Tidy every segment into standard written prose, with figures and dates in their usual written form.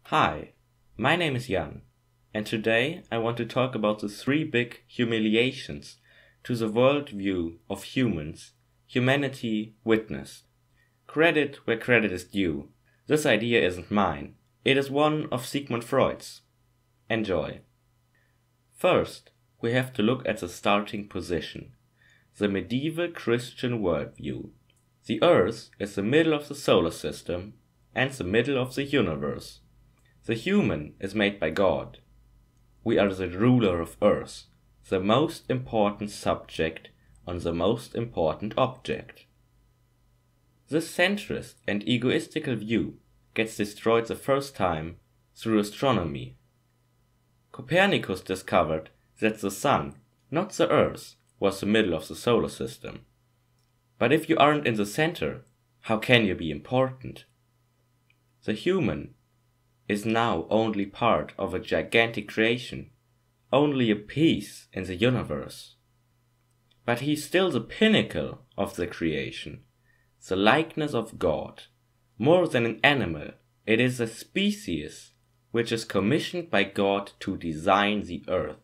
Hi, my name is Jan, and today I want to talk about the three big humiliations to the worldview of humans humanity witnessed. Credit where credit is due. This idea isn't mine, it is one of Sigmund Freud's. Enjoy. First, we have to look at the starting position, the medieval Christian worldview. The Earth is the middle of the solar system and the middle of the universe. The human is made by God. We are the ruler of Earth, the most important subject on the most important object. This centrist and egoistical view gets destroyed the first time through astronomy. Copernicus discovered that the sun, not the Earth, was the middle of the solar system. But if you aren't in the center, how can you be important? The human is now only part of a gigantic creation, only a piece in the universe. But he's still the pinnacle of the creation, the likeness of God. More than an animal, it is a species which is commissioned by God to design the earth.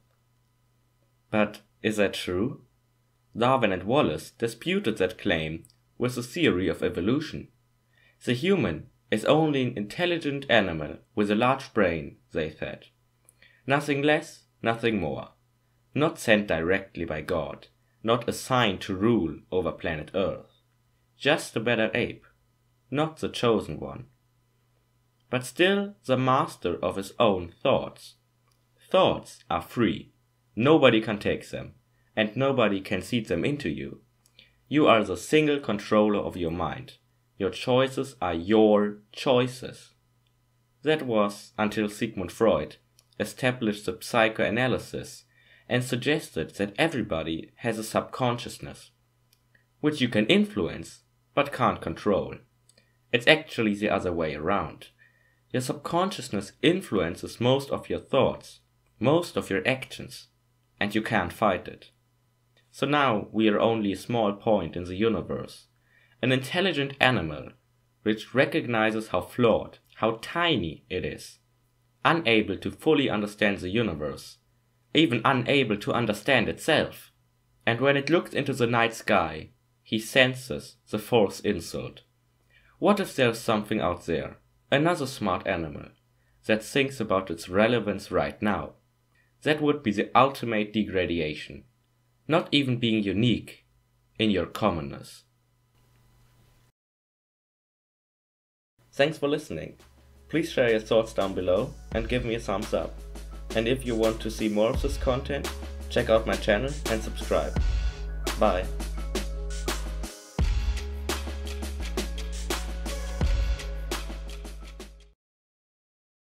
But is that true? Darwin and Wallace disputed that claim with the theory of evolution. The human is only an intelligent animal with a large brain, they said. Nothing less, nothing more. Not sent directly by God, not assigned to rule over planet Earth. Just a better ape, not the chosen one. But still the master of his own thoughts. Thoughts are free. Nobody can take them, and nobody can seed them into you. You are the single controller of your mind. Your choices are your choices. That was until Sigmund Freud established the psychoanalysis and suggested that everybody has a subconsciousness, which you can influence but can't control. It's actually the other way around. Your subconsciousness influences most of your thoughts, most of your actions, and you can't fight it. So now we are only a small point in the universe. An intelligent animal which recognizes how flawed, how tiny it is, unable to fully understand the universe, even unable to understand itself. And when it looks into the night sky, he senses the fourth insult. What if there's something out there, another smart animal, that thinks about its relevance right now? That would be the ultimate degradation, not even being unique in your commonness. Thanks for listening. Please share your thoughts down below and give me a thumbs up. And if you want to see more of this content, check out my channel and subscribe. Bye.